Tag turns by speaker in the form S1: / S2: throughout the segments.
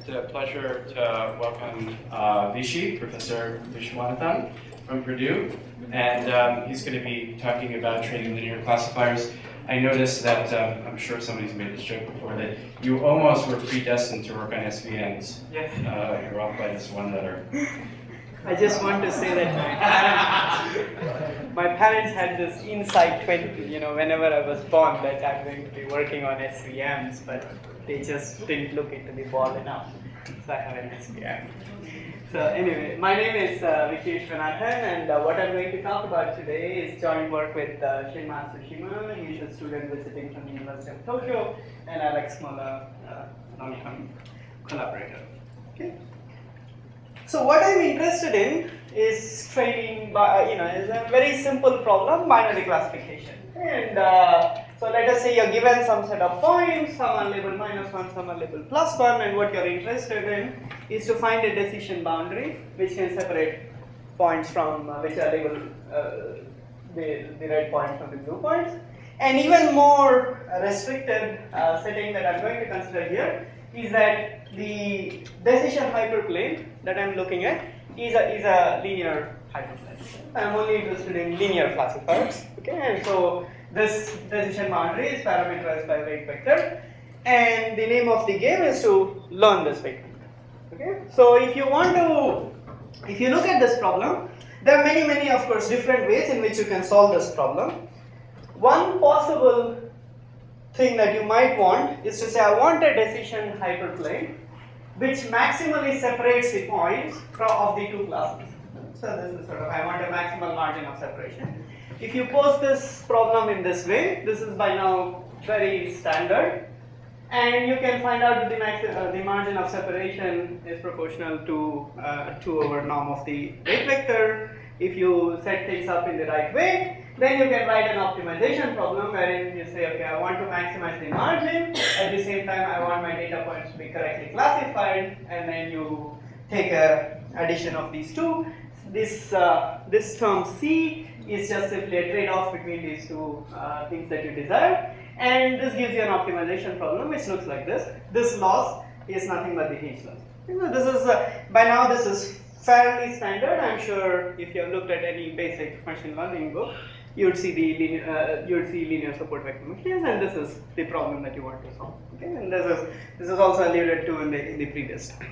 S1: a pleasure to welcome Vishy, Professor Vishwanathan from Purdue, and he's going to be talking about training linear classifiers. I noticed that, I'm sure somebody's made this joke before, that you almost were predestined to work on SVMs.
S2: Yes.
S1: You're off by just one letter.
S2: I just want to say that my parents had this insight whenever I was born that I'm going to be working on SVMs, but they just didn't look into the ball enough. So I have an SVM. So anyway, my name is Vishy Vishwanathan, and what I'm going to talk about today is joint work with Shin Matsushima. He's a student visiting from the University of Tokyo, and Alex Mola, long-term collaborator. Okay. So what I'm interested in is training, is a very simple problem, binary classification. And so let us say you're given some set of points, some are labeled -1, some are labeled +1, and what you're interested in is to find a decision boundary which can separate points from which are labeled the red points from the blue points. And even more restricted setting that I'm going to consider here is that the decision hyperplane that I'm looking at is a linear hyperplane. I'm only interested in linear classifiers. Okay, and so this decision boundary is parameterized by weight vector, and the name of the game is to learn this weight vector. Okay, so if you look at this problem, there are many of course different ways in which you can solve this problem. One possible thing that you might want is to say, I want a decision hyperplane which maximally separates the points of the two classes. So this is sort of, I want a maximal margin of separation. If you pose this problem in this way, this is by now very standard, and you can find out that the margin of separation is proportional to 2 over norm of the weight vector. If you set things up in the right way, then you can write an optimization problem wherein you say, okay, I want to maximize the margin, at the same time I want my data points to be correctly classified, and then you take a addition of these two. This term C is just simply a trade-off between these two things that you desire, and this gives you an optimization problem which looks like this. This loss is nothing but the H loss. This is by now this is fairly standard. I'm sure if you have looked at any basic machine learning book, you would see linear support vector machines, and this is the problem that you want to solve. Okay, and this is also alluded to in the previous time.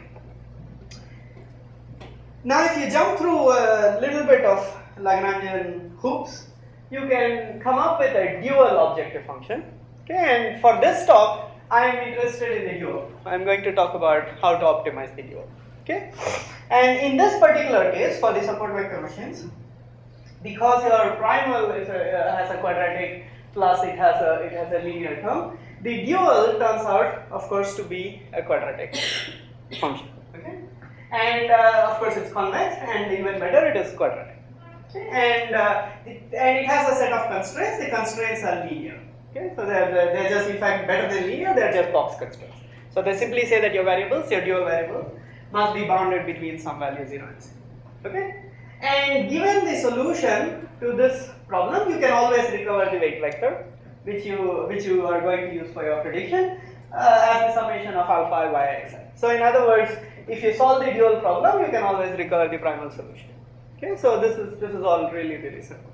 S2: Now, if you jump through a little bit of Lagrangian hoops, you can come up with a dual objective function. Okay, and for this talk, I am interested in the dual. I'm going to talk about how to optimize the dual. Okay, and in this particular case, for the support vector machines, because your primal has a quadratic plus it has a linear term, the dual turns out, of course, to be a quadratic function. Okay, and of course it's convex, and even better, it is quadratic. Okay? And it has a set of constraints. The constraints are linear. Okay, so they're just in fact better than linear. They're just box constraints. So they simply say that your variables, your dual variables, must be bounded between some value 0 and 0. Okay, and given the solution to this problem, you can always recover the weight vector, which you are going to use for your prediction as the summation of alpha I y xi. So in other words, if you solve the dual problem, you can always recover the primal solution. Okay, so this is all really simple.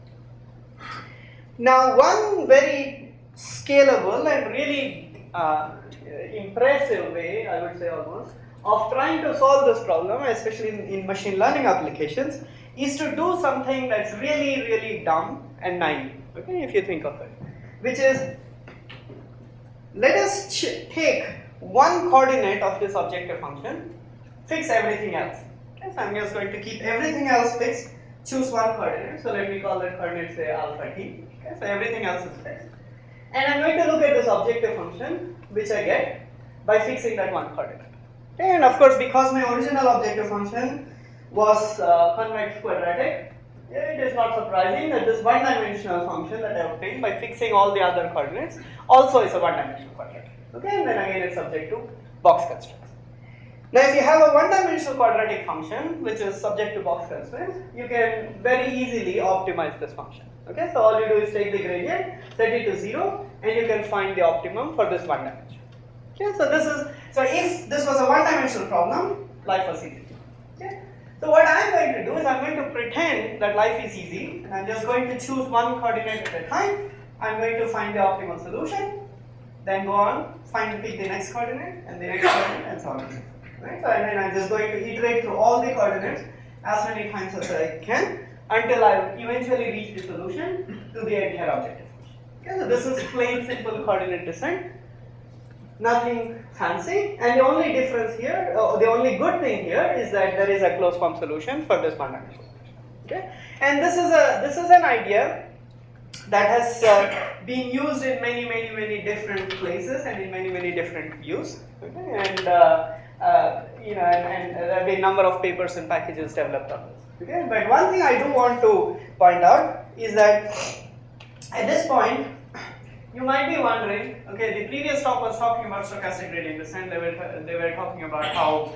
S2: Now, one very scalable and really impressive way, I would say almost, of trying to solve this problem, especially in machine learning applications, is to do something that's really dumb and naive. Okay, if you think of it, which is, let us take one coordinate of this objective function, fix everything else. Okay, so I'm just going to keep everything else fixed, choose one coordinate. So let me call that coordinate say alpha t. Okay, so everything else is fixed, and I'm going to look at this objective function which I get by fixing that one coordinate. Okay, and of course, because my original objective function was convex quadratic, it is not surprising that this one-dimensional function that I obtained by fixing all the other coordinates also is a one-dimensional quadratic. Okay, and then again it's subject to box constraints. Now, if you have a one-dimensional quadratic function which is subject to box constraints, you can very easily optimize this function. Okay, so all you do is take the gradient, set it to 0, and you can find the optimum for this one dimension. Okay, so So if this was a one-dimensional problem, life was easy. Okay? So what I'm going to do is I'm going to pretend that life is easy, and I'm just going to choose one coordinate at a time. I'm going to find the optimal solution, then go on, pick the next coordinate, and the next coordinate, and so on. Right? So and then I'm just going to iterate through all the coordinates as many times as I can until I eventually reach the solution to the entire objective function. Okay, so this is plain simple coordinate descent. Nothing fancy, and the only difference here, the only good thing here is that there is a closed form solution for this one-dimensional function. Okay, and this is an idea that has been used in many different places and in many different views. Okay, and there have been a number of papers and packages developed on this. Okay, but one thing I do want to point out is that at this point, you might be wondering, okay, the previous talk was talking about stochastic gradient descent. They were talking about how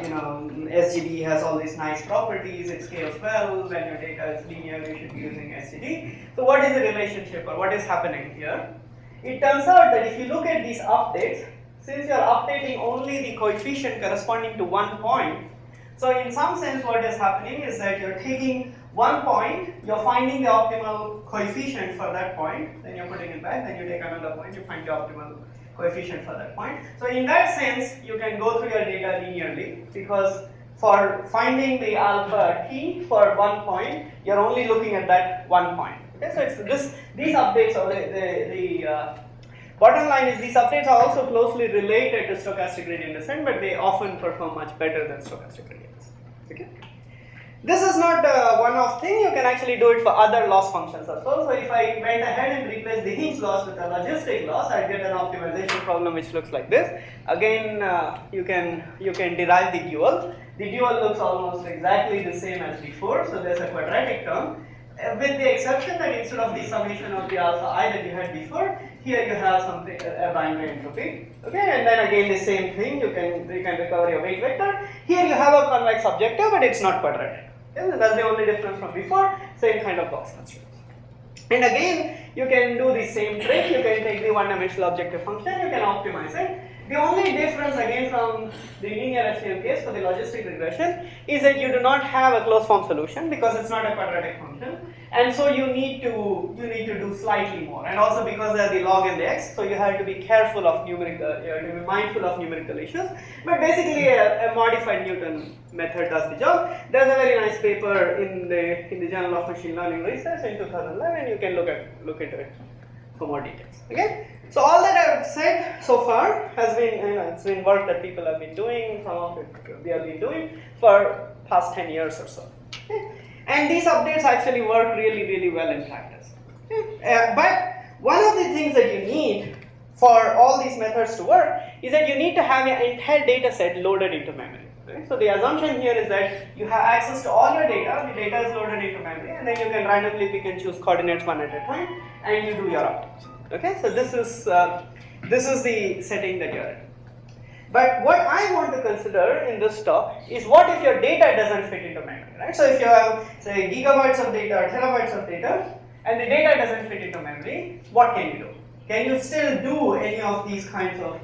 S2: SGD has all these nice properties, it scales well, when your data is linear, you should be using SGD. So what is the relationship or what is happening here? It turns out that if you look at these updates, since you are updating only the coefficient corresponding to one point, so in some sense what is happening is that you're taking one point, you're finding the optimal coefficient for that point, then you're putting it back, then you take another point, you find the optimal coefficient for that point. So in that sense, you can go through your data linearly, because for finding the alpha t for one point, you're only looking at that one point. Okay, so it's these updates, or the bottom line is these updates are also closely related to stochastic gradient descent, but they often perform much better than stochastic gradient descent. Okay. This is not a one-off thing, you can actually do it for other loss functions as well. So if I went ahead and replaced the Higgs loss with a logistic loss, I'd get an optimization problem which looks like this. Again, you can derive the dual. The dual looks almost exactly the same as before, so there's a quadratic term, with the exception that instead of the summation of the alpha I that you had before, here you have something, a binary entropy. Okay, and then again the same thing, you can recover your weight vector. Here you have a convex objective, but it's not quadratic. Okay, that's the only difference from before, same kind of box construct. And again, you can do the same trick, you can take the one-dimensional objective function, you can optimize it. The only difference again from the linear FEM case for the logistic regression is that you do not have a closed form solution because it's not a quadratic function, and so you need to do slightly more, and also because they are the log and the x, so you have to be careful of numerical, you have to be mindful of numerical issues. But basically, a modified Newton method does the job. There's a very nice paper in the Journal of Machine Learning Research in 2011. You can look into it for more details. Okay. So all that I've said so far has been, it's been work that people have been doing, some of it we have been doing for past 10 years or so. Okay. And these updates actually work really well in practice. Okay. But one of the things that you need for all these methods to work is that you need to have your entire data set loaded into memory. Okay. So the assumption here is that you have access to all your data, the data is loaded into memory, and then you can randomly pick and choose coordinates one at a time, and you do your updates. Okay, so this is the setting that you're in. But what I want to consider in this talk is what if your data doesn't fit into memory, right? So if you have, say, gigabytes of data or terabytes of data, and the data doesn't fit into memory, what can you do? Can you still do any of these kinds of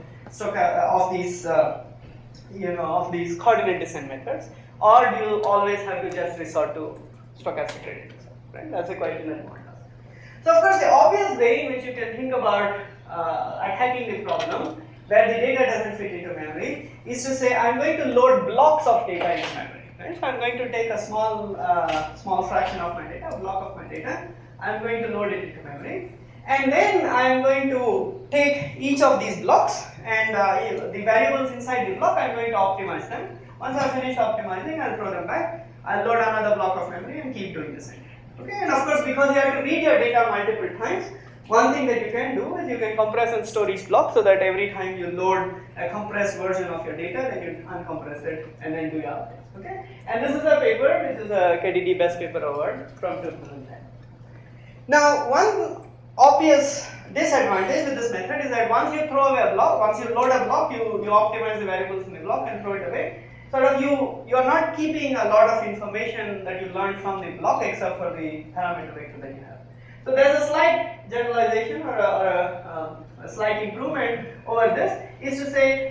S2: these coordinate descent methods, or do you always have to just resort to stochastic gradient descent? Right? That's a question that one does. So of course, the obvious way in which you can think about attacking the problem where the data doesn't fit into memory is to say I'm going to load blocks of data into memory. Right? So I'm going to take a small fraction of my data, a block of my data. I'm going to load it into memory, and then I'm going to take each of these blocks and the variables inside the block. I'm going to optimize them. Once I finish optimizing, I'll throw them back. I'll load another block of memory and keep doing the same. Okay, and of course, because you have to read your data multiple times, one thing that you can do is you can compress and store each block so that every time you load a compressed version of your data, then you uncompress it and then do your updates. Okay, and this is a paper, this is a KDD Best Paper Award from 2010. Now, one obvious disadvantage with this method is that once you throw away a block, once you load a block, you optimize the variables in the block and throw it away. Sort of you're not keeping a lot of information that you learned from the block except for the parameter vector that you have. So there's a slight generalization or a slight improvement over this is to say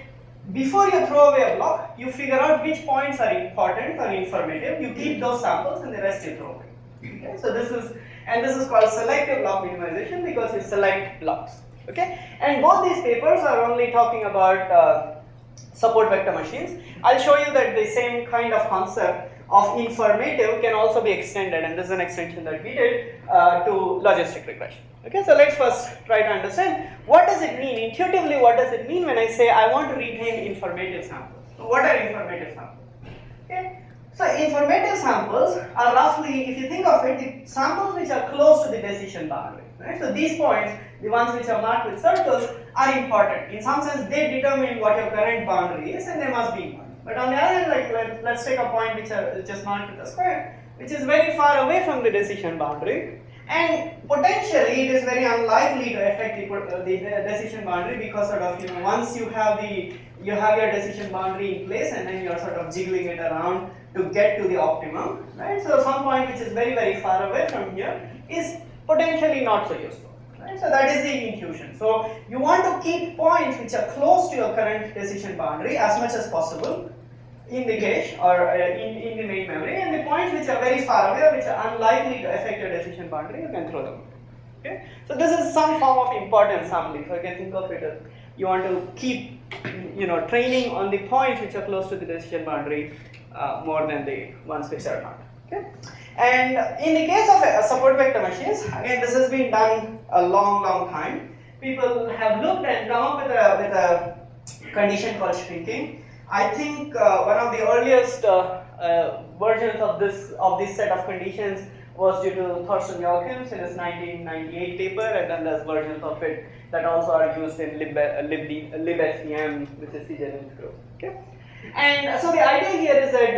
S2: before you throw away a block, you figure out which points are important or informative, you keep those samples and the rest you throw away. Okay? So this is called selective block minimization because you select blocks. Okay? And both these papers are only talking about support vector machines. I'll show you that the same kind of concept of informative can also be extended, and this is an extension that we did to logistic regression. Okay, so let's first try to understand what does it mean intuitively. What does it mean when I say I want to retain informative samples? So what are informative samples? Okay, so informative samples are roughly, if you think of it, the samples which are close to the decision boundary. Right? So these points, the ones which are marked with circles, are important. In some sense, they determine what your current boundary is, and they must be important. But on the other hand, like let's take a point which is just marked with a square, which is very far away from the decision boundary, and potentially it is very unlikely to affect the decision boundary because sort of once you have your decision boundary in place and then you are sort of jiggling it around to get to the optimum, right? So some point which is very far away from here is potentially not so useful. Right? So that is the intuition. So you want to keep points which are close to your current decision boundary as much as possible in the cache or in the main memory, and the points which are very far away, which are unlikely to affect your decision boundary, you can throw them. Okay? So this is some form of importance sampling. So you can think of it as you want to keep training on the points which are close to the decision boundary more than the ones which are not. Okay? And in the case of support vector machines, again this has been done a long time. People have looked and come up with a condition called shrinking. I think one of the earliest versions of this set of conditions was due to Thorsten Jochims in his 1998 paper, and then there's versions of it that also are used in libsvm, which is the Jennings group. Okay? And so the idea here is that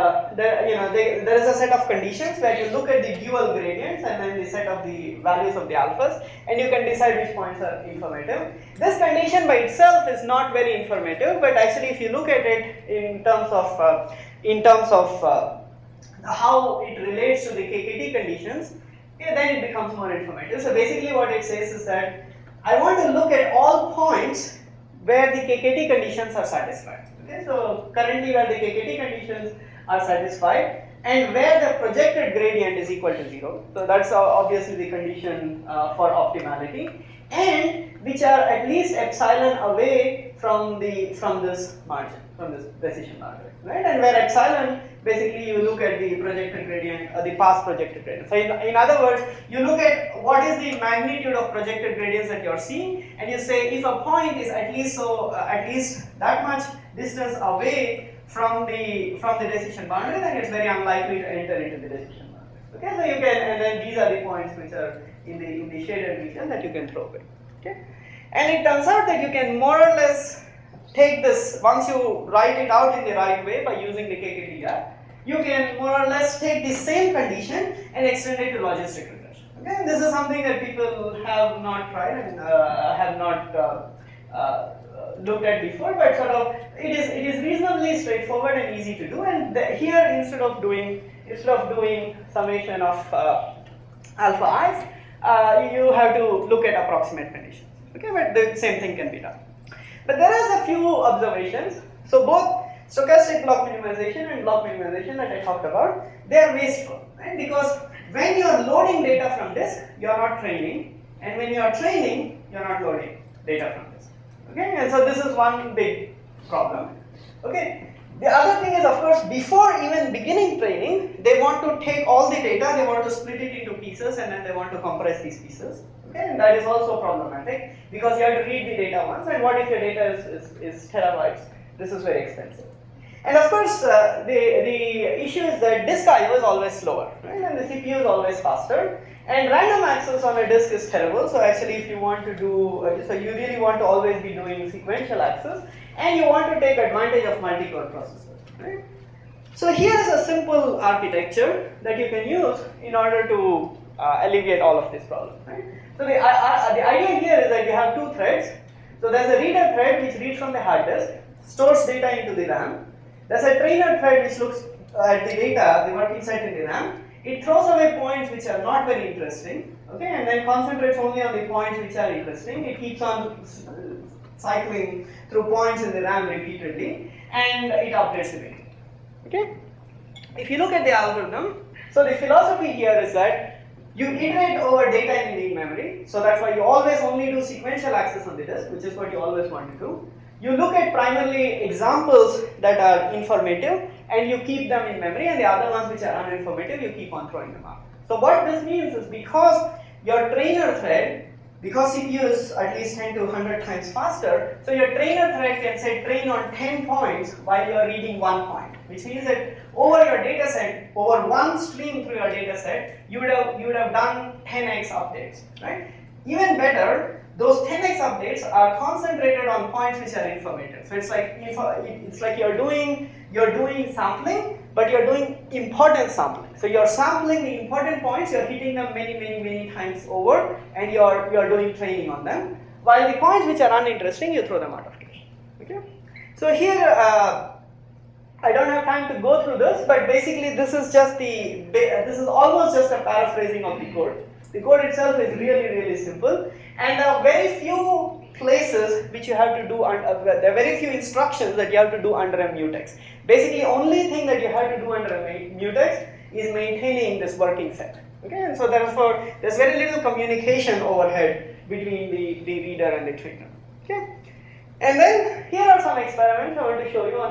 S2: there is a set of conditions where you look at the dual gradients and then the set of the values of the alphas, and you can decide which points are informative. This condition by itself is not very informative, but actually if you look at it in terms of how it relates to the KKT conditions, then it becomes more informative. So basically what it says is that I want to look at all points where the KKT conditions are satisfied. Okay, so currently where the KKT conditions are satisfied and where the projected gradient is equal to 0. So that's obviously the condition for optimality, and which are at least epsilon away from this margin, from this decision boundary, right? And where epsilon, basically you look at the projected gradient, the past projected gradient. So in other words, you look at what is the magnitude of projected gradients that you're seeing, and you say if a point is at least that much distance away from the decision boundary, then it's very unlikely to enter into the decision boundary. Okay, so you can, and then these are the points which are in the shaded region that you can throw away. Okay, and it turns out that you can more or less take this, once you write it out in the right way by using the KKTR, you can more or less take the same condition and extend it to logistic regression. Okay, and this is something that people have not tried and have not looked at before, but sort of it is reasonably straightforward and easy to do. And here, instead of doing summation of alpha i's, you have to look at approximate conditions. Okay, but the same thing can be done. But there is a few observations. So both stochastic block minimization and block minimization that I talked about, they are wasteful, right? Because when you are loading data from disk, you are not training, and when you are training, you are not loading data from disk. Okay, and so this is one big problem. Okay, the other thing is, of course, before even beginning training, they want to take all the data, they want to split it into pieces, and then they want to compress these pieces. Okay, and that is also problematic because you have to read the data once, and what if your data is terabytes? This is very expensive. And of course, the issue is that disk I/O is always slower, right? And the CPU is always faster. And random access on a disk is terrible. So actually, if you want to do, so you really want to always be doing sequential access, and you want to take advantage of multi-core processors, right? So here is a simple architecture that you can use in order to alleviate all of these problems, right? So the idea here is that you have two threads. So there's a reader thread which reads from the hard disk, stores data into the RAM. There's a trainer thread which looks at the data, the working set in the RAM. It throws away points which are not very interesting, okay, and then concentrates only on the points which are interesting. It keeps on cycling through points in the RAM repeatedly, and it updates the memory. Okay? If you look at the algorithm, so the philosophy here is that you iterate over data in the memory, so that's why you always only do sequential access on the disk, which is what you always want to do. You look at primarily examples that are informative and you keep them in memory, and the other ones which are uninformative, you keep on throwing them out. So what this means is because your trainer thread, because CPU is at least 10 to 100 times faster, so your trainer thread can say train on 10 points while you are reading 1 point, which means that over your data set, over one stream through your data set, you would have done 10x updates, right? Even better, those 10x updates are concentrated on points which are informative. So it's like you're doing sampling, but you're doing important sampling. So you're sampling the important points, you're hitting them many times over, and you're doing training on them. While the points which are uninteresting, you throw them out of cache. Okay. So here, I don't have time to go through this, but basically this is almost just a paraphrasing of the code. The code itself is really simple, and there are very few places which you have to do, there are very few instructions that you have to do under a mutex. Basically, only thing that you have to do under a mutex is maintaining this working set. Okay, and so therefore there's very little communication overhead between the reader and the trainer. Okay, and then here are some experiments I want to show you on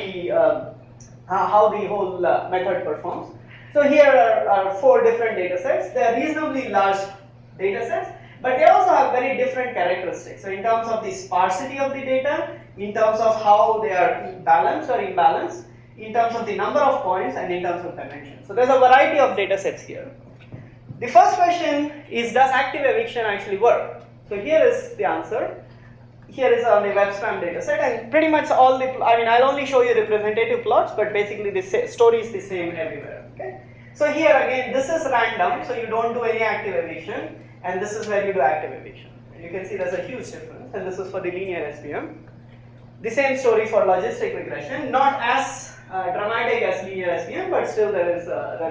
S2: how the whole method performs. So here are 4 different data sets. They are reasonably large data sets, but they also have very different characteristics. So in terms of the sparsity of the data, in terms of how they are balanced or imbalanced, in terms of the number of points, and in terms of dimension. So there's a variety of data sets here. The first question is, does active eviction actually work? So here is the answer. Here is on the WebSpam dataset, and pretty much all the, I'll only show you representative plots, but basically the story is the same everywhere. Okay? So here again, this is random, so you don't do any active eviction, and this is where you do active eviction. And you can see there's a huge difference, and this is for the linear SVM. The same story for logistic regression, not as dramatic as linear SVM, but still there's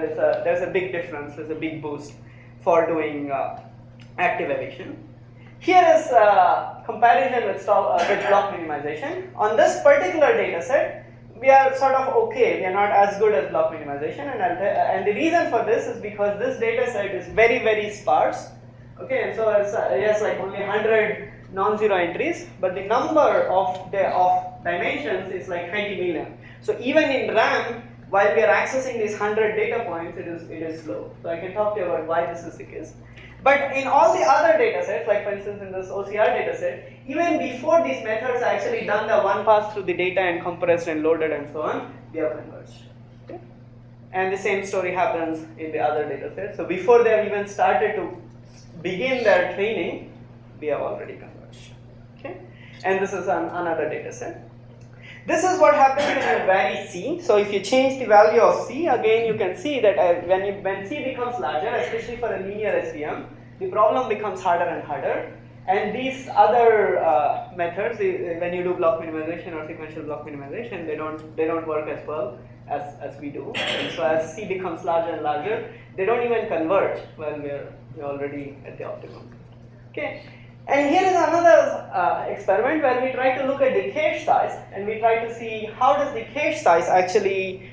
S2: a big difference, there's a big boost for doing active eviction. Here is comparison with block minimization. On this particular data set, we are sort of okay. We are not as good as block minimization, and the reason for this is because this data set is very sparse. Okay, and so it's yes, like only 100 non-zero entries, but the number of dimensions is like 20 million. So even in RAM, while we are accessing these 100 data points, it is slow. So I can talk to you about why this is the case. But in all the other data sets, like for instance in this OCR data set, even before these methods actually done the one pass through the data and compressed and loaded and so on, they have converged. Okay? And the same story happens in the other data sets. So before they have even started to begin their training, we have already converged. Okay? And this is another data set. This is what happens when you vary C. So if you change the value of C, again you can see that when C becomes larger, especially for a linear SVM, the problem becomes harder and harder. And these other methods, when you do block minimization or sequential block minimization, they don't work as well as we do. And so as C becomes larger and larger, they don't even converge while we're already at the optimum. Okay. And here is another experiment where we try to look at the cache size, and we try to see how does the cache size actually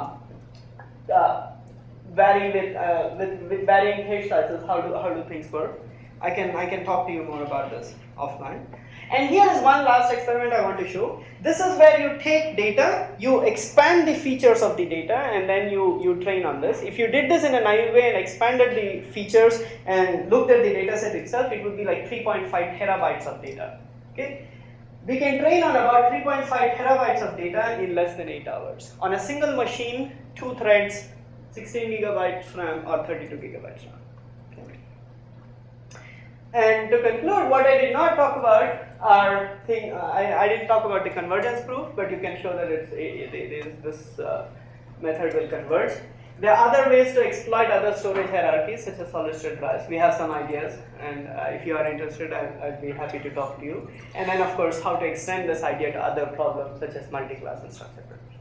S2: vary with varying cache sizes. How do things work? I can talk to you more about this offline. And here is one last experiment I want to show. This is where you take data, you expand the features of the data, and then you train on this. If you did this in a naive way and expanded the features and looked at the data set itself, it would be like 3.5 terabytes of data. Okay? We can train on about 3.5 terabytes of data in less than 8 hours. On a single machine, 2 threads, 16 gigabytes RAM or 32 gigabytes RAM. And to conclude, what I did not talk about are I didn't talk about the convergence proof, but you can show that this method will converge. There are other ways to exploit other storage hierarchies, such as solid-state drives. We have some ideas, and if you are interested, I'd be happy to talk to you. And then, of course, how to extend this idea to other problems, such as multi-class and structured prediction.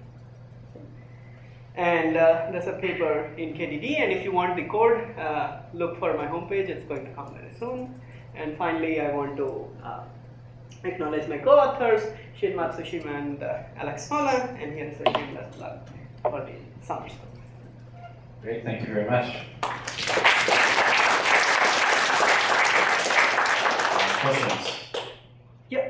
S2: And there's a paper in KDD, and if you want the code, look for my homepage. It's going to come very soon. And finally, I want to Acknowledge my co-authors, Shin Matsushima and Alex Smola, and here is a shameless plug for the summer school.
S1: Great, thank you very much. Questions?
S2: Yeah.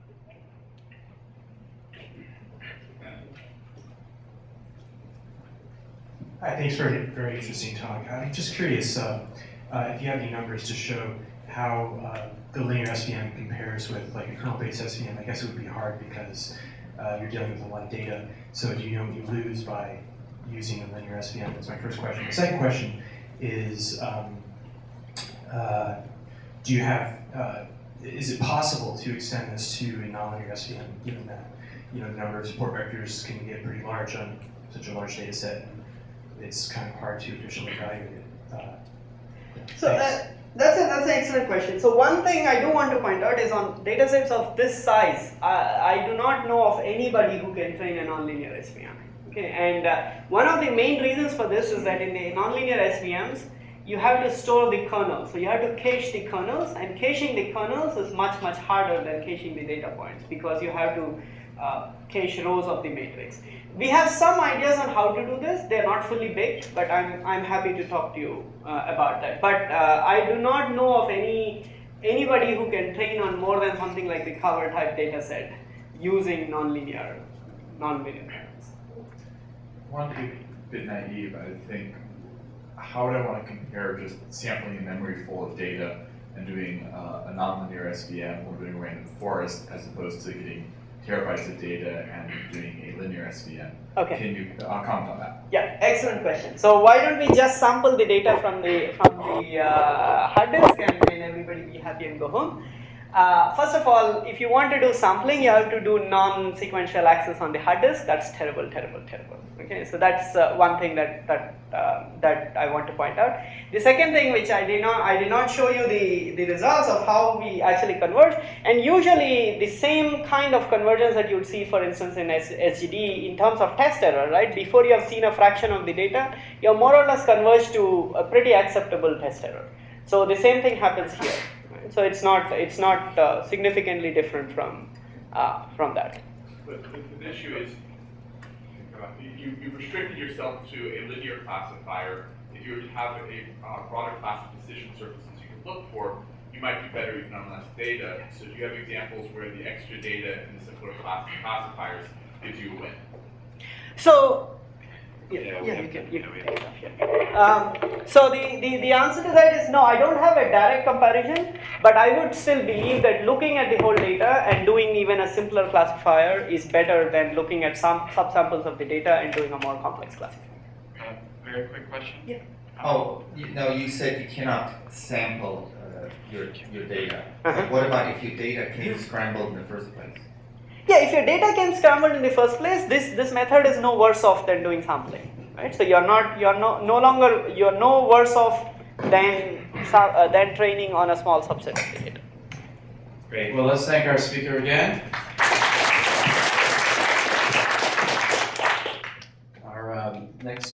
S3: Hi, thanks for a very interesting talk. I'm just curious if you have any numbers to show how the linear SVM compares with like a kernel-based SVM. I guess it would be hard because you're dealing with a lot of data. So do you know what you lose by using a linear SVM? That's my first question. The second question is, do you have, is it possible to extend this to a nonlinear SVM, given that the number of support vectors can get pretty large on such a large data set, and it's kind of hard to efficiently evaluate it?
S2: So that's an excellent question. So one thing I do want to point out is on datasets of this size, I do not know of anybody who can train a nonlinear SVM. Okay, and one of the main reasons for this is that in the nonlinear SVMs, you have to store the kernel. So you have to cache the kernels, and caching the kernels is much harder than caching the data points because you have to cache rows of the matrix. We have some ideas on how to do this. They're not fully baked, but I'm happy to talk to you about that. But I do not know of anybody who can train on more than something like the cover type data set using nonlinear patterns.
S4: I want to be a bit naive. I think, how would I want to compare just sampling a memory full of data and doing a nonlinear SVM or doing a random forest as opposed to getting terabytes of data and doing a linear SVM?
S2: Okay.
S4: Can you comment on that?
S2: Yeah, excellent question. So why don't we just sample the data from the hard disk and then everybody be happy and go home. First of all, if you want to do sampling, you have to do non-sequential access on the hard disk. That's terrible. Okay, so that's one thing that I want to point out. The second thing, which I did not show you the results of how we actually converge, and usually the same kind of convergence that you would see, for instance, in SGD in terms of test error, right? Before you have seen a fraction of the data, you are more or less converged to a pretty acceptable test error. So the same thing happens here. So it's not significantly different from that.
S5: But the issue is you restricted yourself to a linear classifier. If you were to have a broader class of decision surfaces you could look for, you might do better even on less data. So do you have examples where the extra data in the simpler class of classifiers gives you a win?
S2: So you can take it off here. So the answer to that is no, I don't have a direct comparison, but I would still believe that looking at the whole data and doing even a simpler classifier is better than looking at some subsamples of the data and doing a more complex classifier.
S1: Very quick question.
S2: Yeah.
S6: Oh, no, you said you cannot sample your data.
S2: Uh-huh.
S6: What about if your data came scrambled in the first place?
S2: Yeah, if your data came scrambled in the first place, this method is no worse off than doing sampling, right? So you're no worse off than training on a small subset of the data.
S1: Great. Well, let's thank our speaker again. Our next